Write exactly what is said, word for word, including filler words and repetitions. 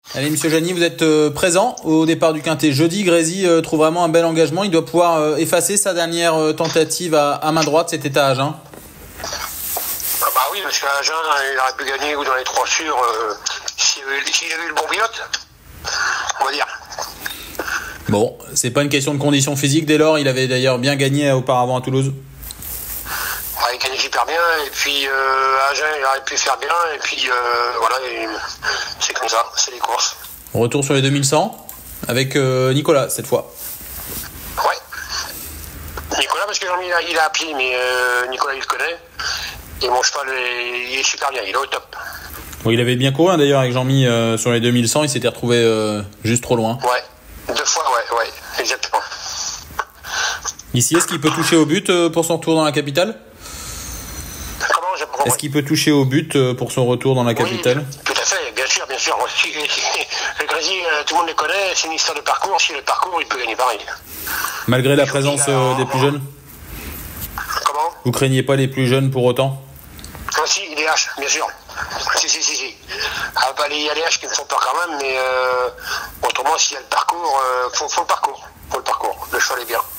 Allez, monsieur Jani, vous êtes euh, présent au départ du Quintet jeudi. Grésy euh, trouve vraiment un bel engagement. Il doit pouvoir euh, effacer sa dernière euh, tentative à, à main droite. C'était à Agen. Ah bah oui, parce qu'à Agen, il aurait pu gagner ou dans les trois sûrs euh, s'il avait, s'il avait eu le bon pilote, on va dire. Bon, c'est pas une question de condition physique. Dès lors, il avait d'ailleurs bien gagné auparavant à Toulouse. Ouais, il gagne super bien, et puis euh, à Agen, il aurait pu faire bien, et puis euh, voilà, et c'est comme ça, c'est les courses. Retour sur les deux mille cent avec euh, Nicolas cette fois. Ouais. Nicolas, parce que Jean-Mi, il a, il a à pied, mais euh, Nicolas, il le connaît. Et mon cheval, il est super bien, il est au top. Bon, il avait bien couru hein, d'ailleurs avec Jean-Mi euh, sur les deux mille cent. Il s'était retrouvé euh, juste trop loin. Ouais, deux fois, ouais, ouais, exactement. Ici, est-ce qu'il peut toucher au but euh, pour son retour dans la capitale? Comment j'ai pas compris? Est-ce qu'il peut toucher au but euh, pour son retour dans la capitale? Oui, tout à fait, bien sûr, bien sûr. Le Grésy, tout le monde le connaît, c'est une histoire de parcours. Si le parcours, il peut gagner pareil. Malgré la présence euh, des plus jeunes? Comment? Vous craignez pas les plus jeunes pour autant? Ah si, les H, bien sûr. Si, si, si, si. Ah, bah, il y a les H qui me font peur quand même, mais euh, autrement, s'il y a le parcours, euh, faut, faut le parcours. Faut le parcours. Le cheval est bien.